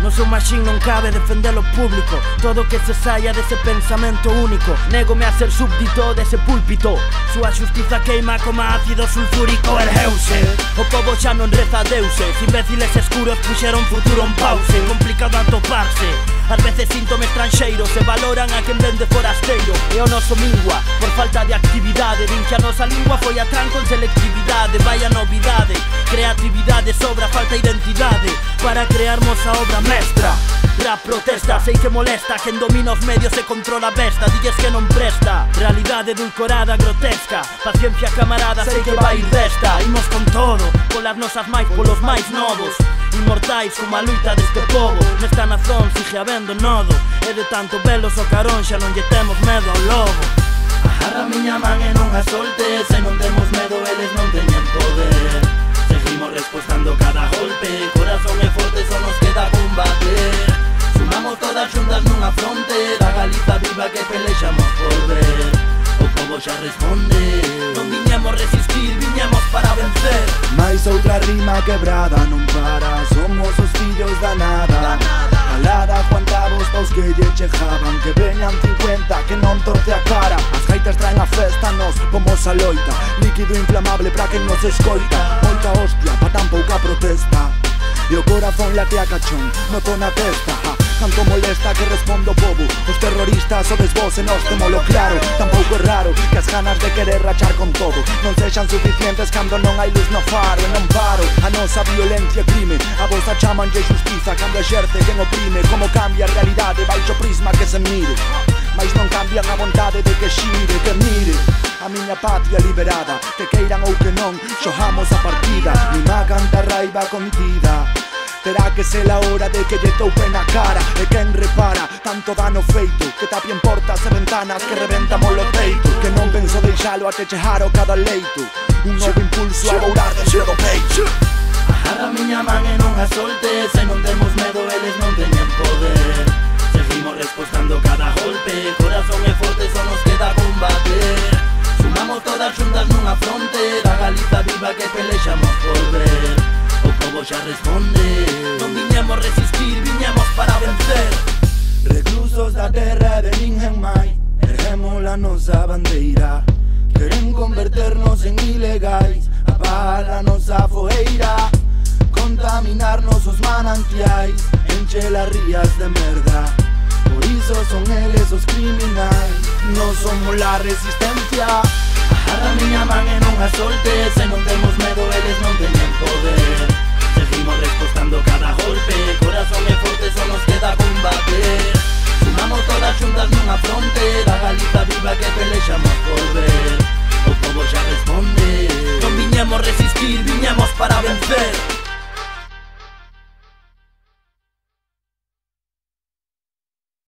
No seu machín non cabe defender o público. Todo que se saia dese pensamento único. Négome a ser súbdito dese púlpito. Súa xustiza queima como ácido sulfúrico. Ergueuse, o pobo xa non reza a deuses. Imbéciles escuros puxeron futuro en pause. Complicado atoparse. Ás veces síntome estranxeiro. Se valoran a quen vende forasteiro. E o noso mingua, por falta de actividade. Din que a nosa lingua foi a tranco en selectividade. Vaya novidade, creatividade sobra, falta identidade para crearmos a obra mestra. Rap protesta, sei que molesta quen domina os medios e controla a besta. Dilles que non presta, realidade edulcorada, grotesca. Paciencia camarada, sei que vai ir desta. Imos con todo, polas nosas máis, polos máis novos. Inmortais como a luita deste povo. Nesta nazón sigue habendo nodo. E de tanto velos o carón xa non lle temos medo ao lobo. Agarra miña man e non a soltes. Se non temos medo eles non teñen poder. Seguimos respostando cada golpe. Corazón é forte, só nos queda combater. Sumamos todas xuntas nunha fronte da Galiza viva que pelexamos por ver. O povo xa responde. Non viñemos resistir, viñemos para vencer. Mais outra rima quebrada non para. Somos os fillos da nada. Calada aguantamos paus que lle chejaban. Que veñan 50 que non torce a cara. As gaitas traen a festa nos como a loita. Líquido inflamable pra quen nos escoita. Moita hostia pa tan pouca protesta. E o corazón late a cachón, noto na testa. Tanto molesta que respondo o povo. Os terroristas sodes vos e nos temolo claro. Tampouco é raro que as ganas de querer rachar con todo non sexan suficientes cando non hai luz no faro. E non paro, a nosa violencia é crime. A vosa chamanlle justiza cando exerce quen oprime. Como cambia a realidade baixo prisma que se mire. Mais non cambian a vontade de que xire, que mire a miña patria liberada. Que queiran ou que non, xogamos a partida. Mi magan da raiva contida. Terá que ser a hora de que lle toupe na cara. E quen repara tanto dano feito, que tapien portas e ventanas que reventamos o teito. Que non penso deixalo até chegar ao cada leito. Un novo impulso a bourar dentro do peito. Agarra miña man e non a soltes. Se non temos medo eles non teñen poder. Seguimos respostando cada golpe. Corazón é forte, só nos queda combater. Sumamos todas xuntas nunha fronte da Galiza viva que pelexamos por ver. O povo xa responde. Non viñemos resistir, viñemos para vencer. Reclusos da terra de ninguén mai. Erguemos a nosa bandeira. Queren converternos en ilegais. Apagar a nosa foeira. Contaminarnos os manantiais. Enche las rías de merda. Por iso son eles os criminais. Non somos la resistencia. Agarra miña man e non a soltes. Se non temos medo eles non teñen poder. Seguimos respostando cada golpe. Corazón é forte, só nos queda combater. Sumamos todas xuntas nunha fronte da Galiza viva que pelexamos por ver. O povo xa responde. Non viñemos resistir, viñemos para vencer.